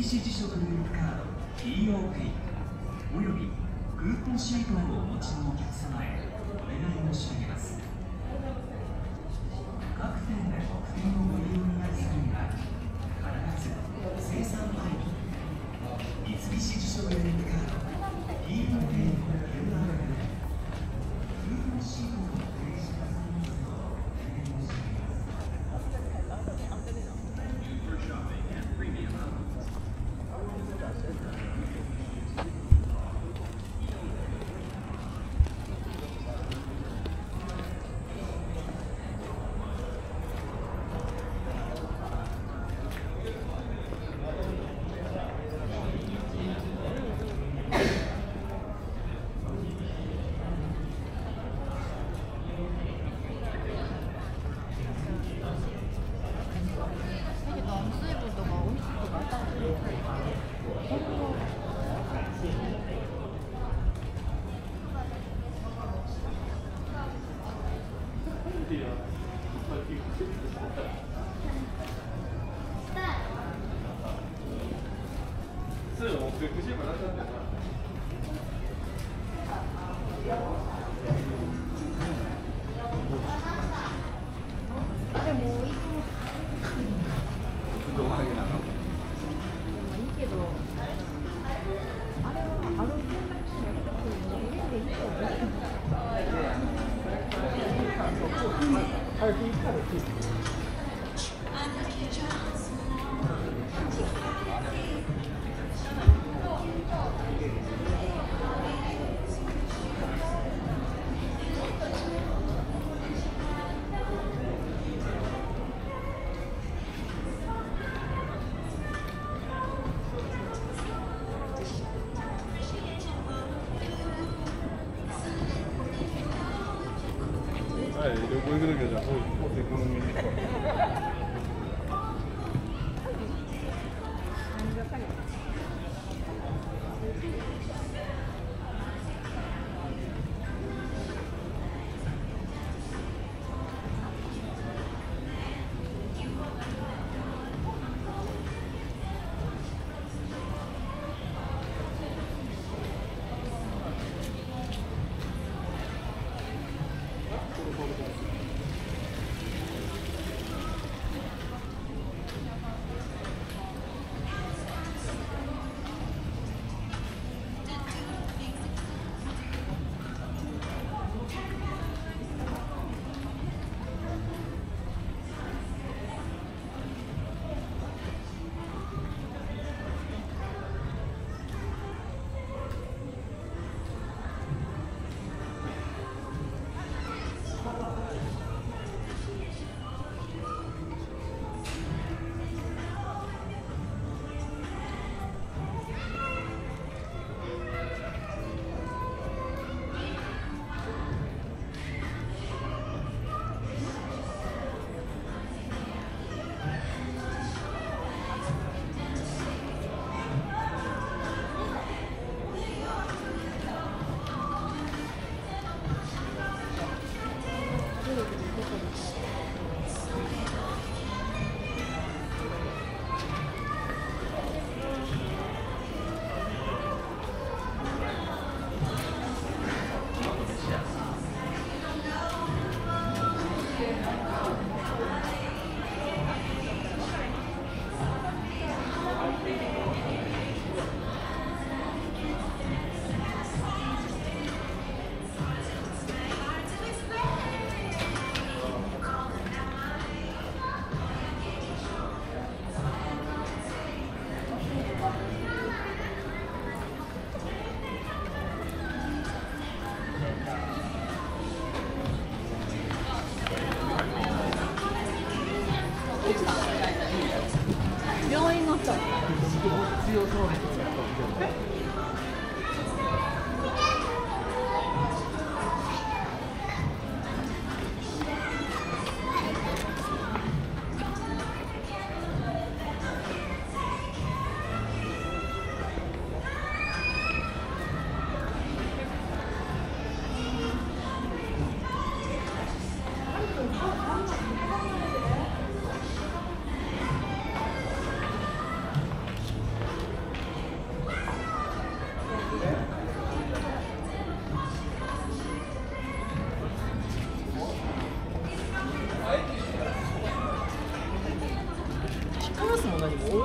支辞書クレジットカード TOPay およびクーポンシートをお持ちのお客様へお願い申し上げます。各店で特典をご利用になる際には必ず生産ファイル三菱地所クレジットカード TOPay の QR でクーポンシートを提示くださいますようお願い申し上げます。 旅行行くときはじゃあ、エコノミーに行こう。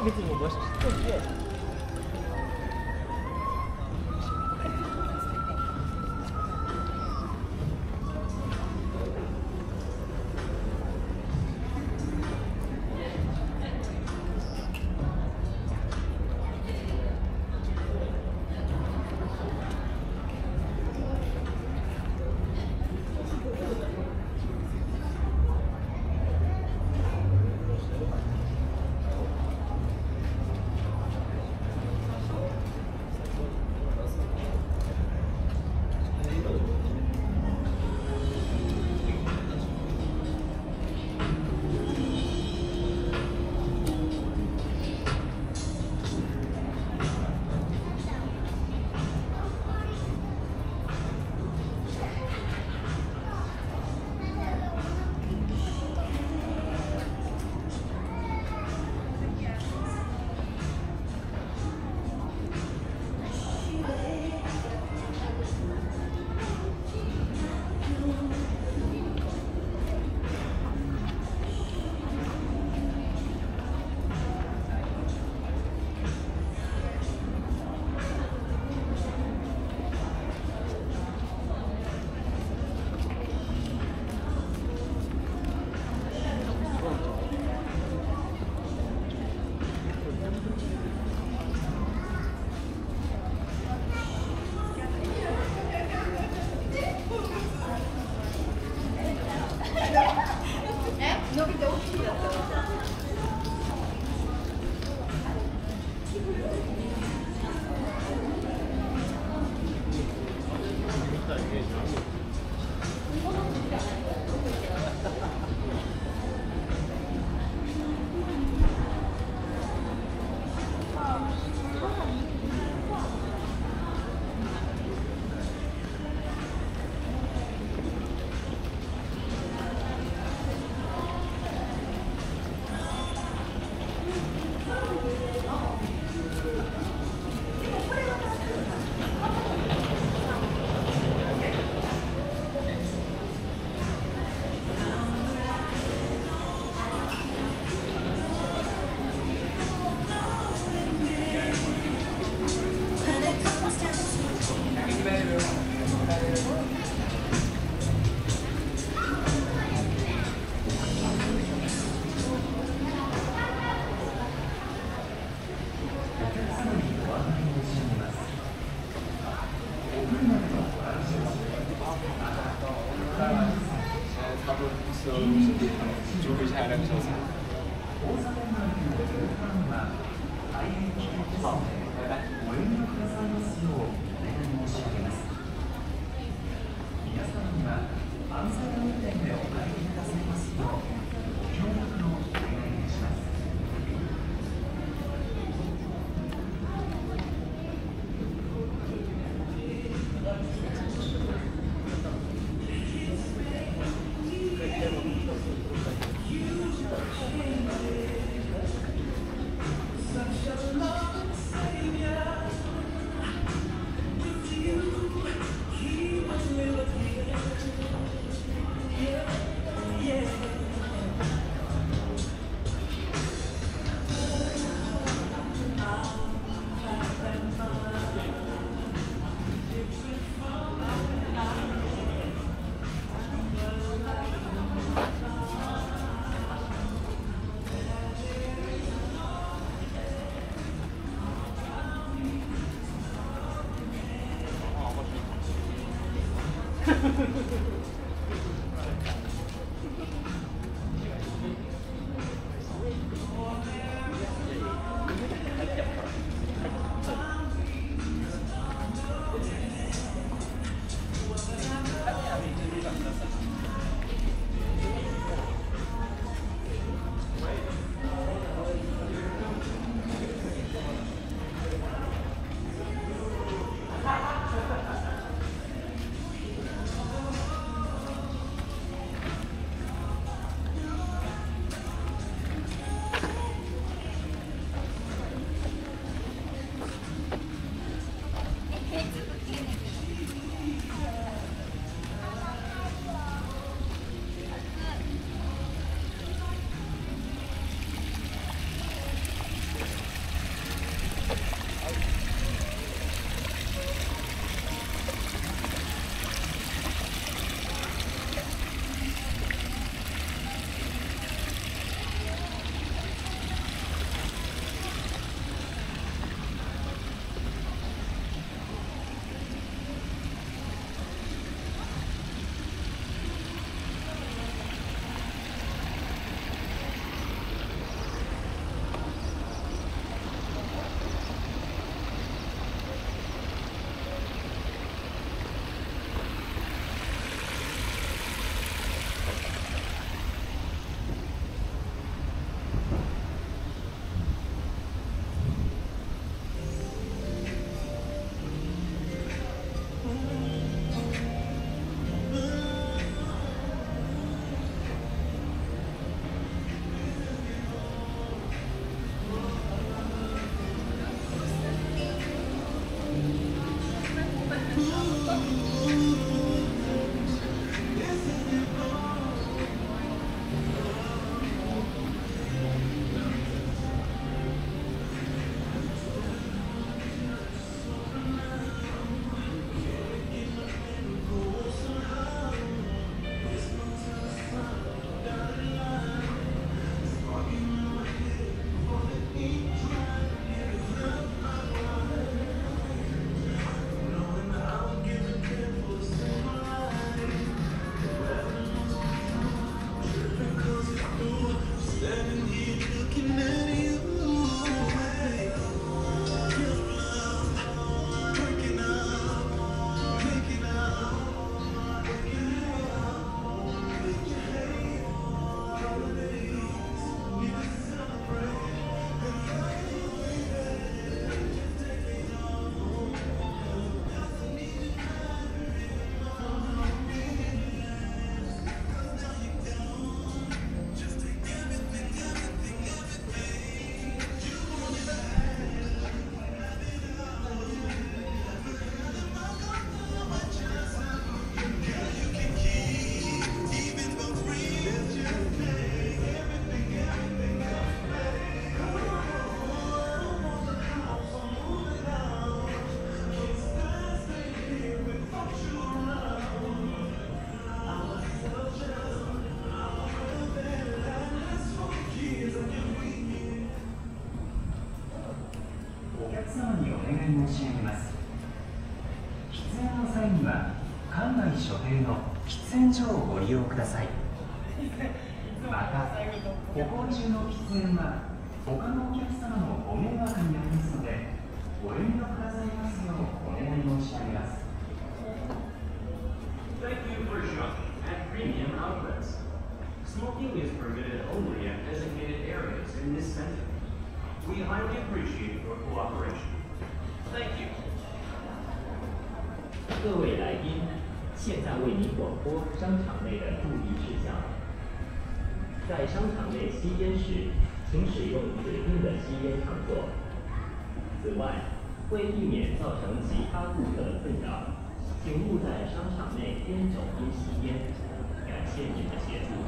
別にもうご一緒してるんで。 所定の喫煙所をご利用ください。また歩行中の喫煙は他のお客様のご迷惑になりますのでご遠慮くださいますようお願い申し上げます。 Thank you for shopping at Premium Outlets. Smoking is permitted only at designated areas in this center. We highly appreciate your cooperation. Thank you. 各位来宾，现在为您广播商场内的注意事项。在商场内吸烟时，请使用指定的吸烟场所。此外，为避免造成其他顾客的困扰，请勿在商场内边走边吸烟。感谢您的协助。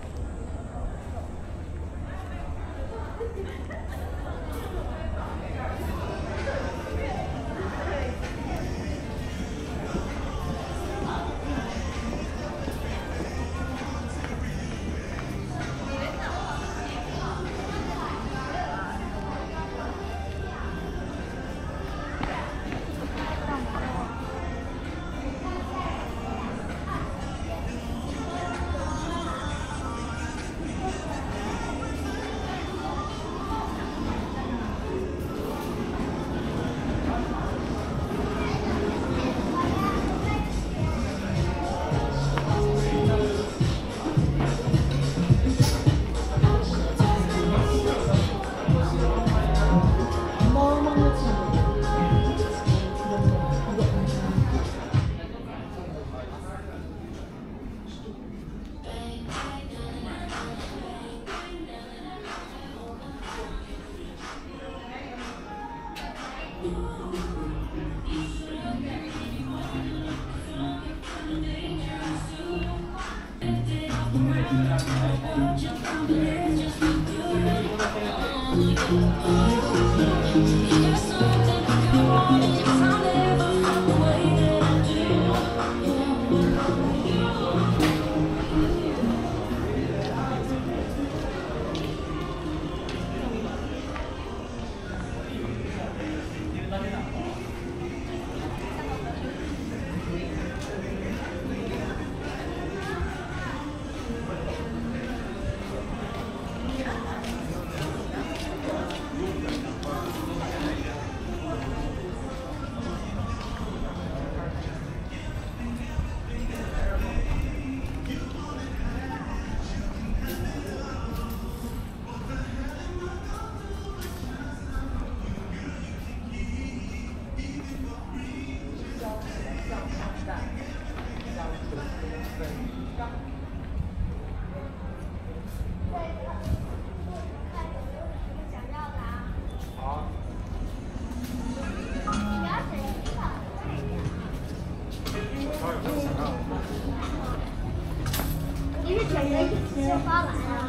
你是整人先发完啊？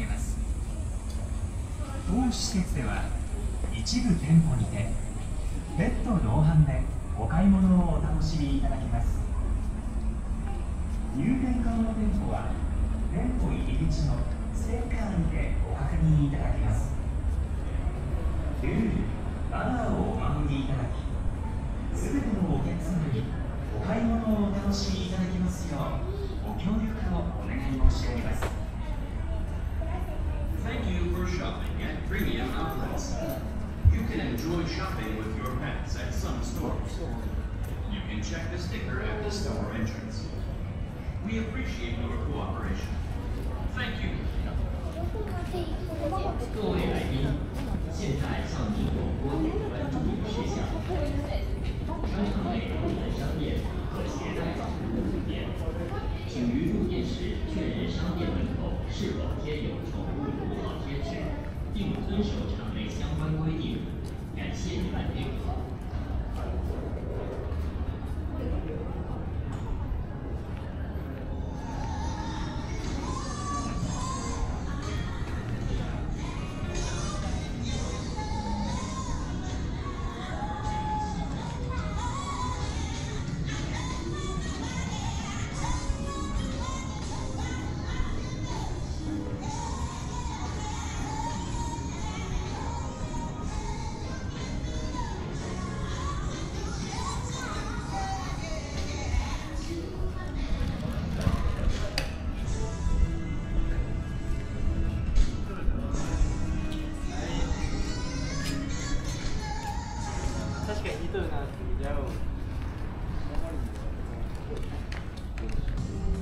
当施設では一部店舗にて別途同伴でお買い物をお楽しみいただけます。入店可能店舗は店舗入り口のステッカーにてご確認いただけます。ルール、マナーをお守りいただき、すべてのお客様にお買い物をお楽しみいただけますようご協力をお願い申し上げます。 Thank you for shopping at Premium Outlets. You can enjoy shopping with your pets at some stores. You can check the sticker at the store entrance. We appreciate your cooperation. Thank you. 各位来宾，现在向您广播有关注意事项。商场内部分商店可携带防护物件，请于入店时确认商店门口是否贴有宠物友好贴纸，并遵守场内相关规定。感谢您的配合。 確かに似とるなって、じゃあ。